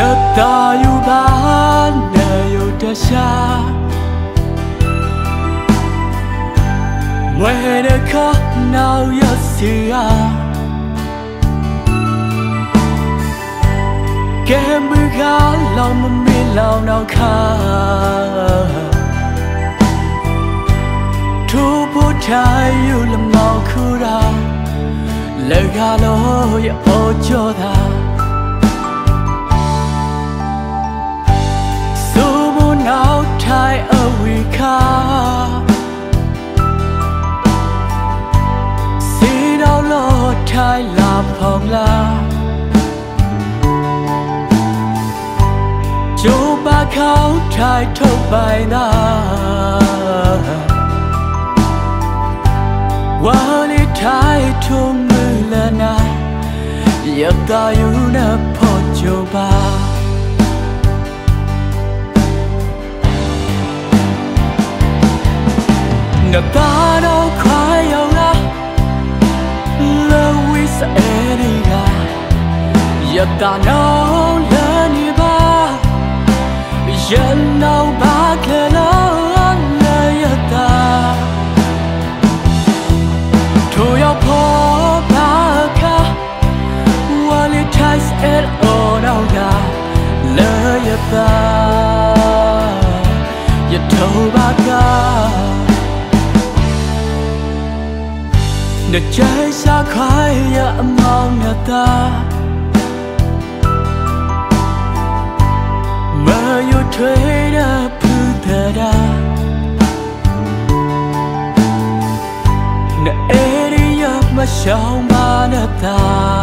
ta yêu bán để yêu ta xa mày để khó nào yêu xia kem bự gà lòng mà mi lòng nào khá thu bút trái yêu làm ngào khu ra lời gà lối ô cho ta nào thay ở vị khá xin đâu lo thay làm phòng la chú ba kháo thay thâu bài na qua đi thay thu mưa lên na giờ ta yêu na phô chú ba nợ ta đâu khoái yêu ra lỡ quý sẽ đi ra giờ ta đâu lên đi ba dân đâu ba kề lớn lời ta thôi yêu phố ba ca qua đi thay sẽ ở đâu ra lời ta giờ thâu ba ca nợ trái xa khỏi ya mong nợ ta mơ yêu thuê đã phu thờ đa nợ ê đi ya mà sao mà nợ ta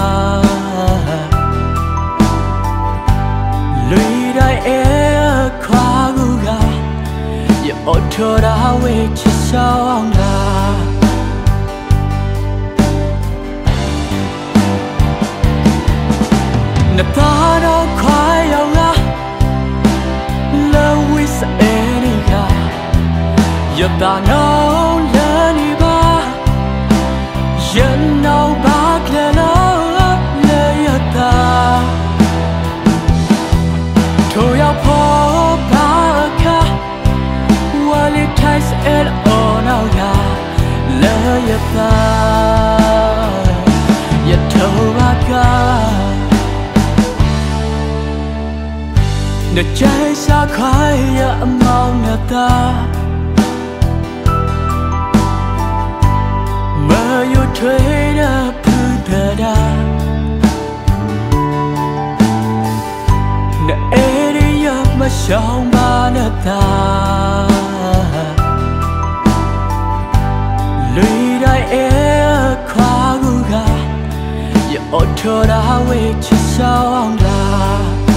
lùi đại ê khóa gu gà ya ô thơ đã về chỉ sao là nợ ta đâu khoái yêu ra lỡ quý sẽ đi ra giờ ta đâu lên đi ba dân đâu bác lẽ lỡ lời ta thôi yêu phố ba ca qua đi thay sẽ ở nào ra lời ta giờ thâu ba ca nợ trái xa khỏi ya mong nợ ta mơ yêu thuê đã phu thờ đa nợ ê đi ya mà sao mà nợ ta lùi đại ê khóa gu gà ya ô thơ đã về chỉ sao là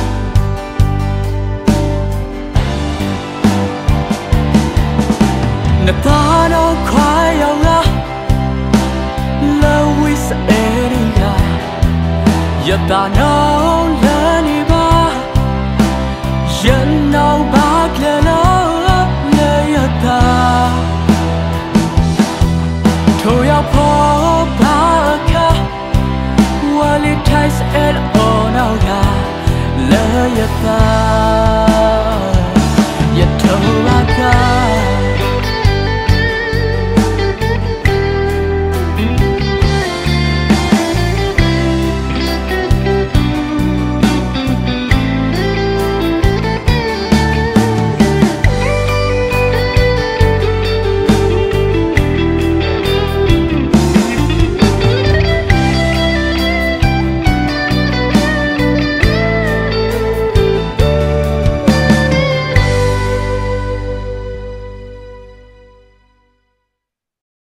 nợ ta đâu khoái yêu ra lỡ quý sẽ đi ra giờ ta đâu lên đi ba dân đâu bác lẽ lỡ lời ta thôi yêu phố ba ca qua đi thay sẽ ở nào ra lời ta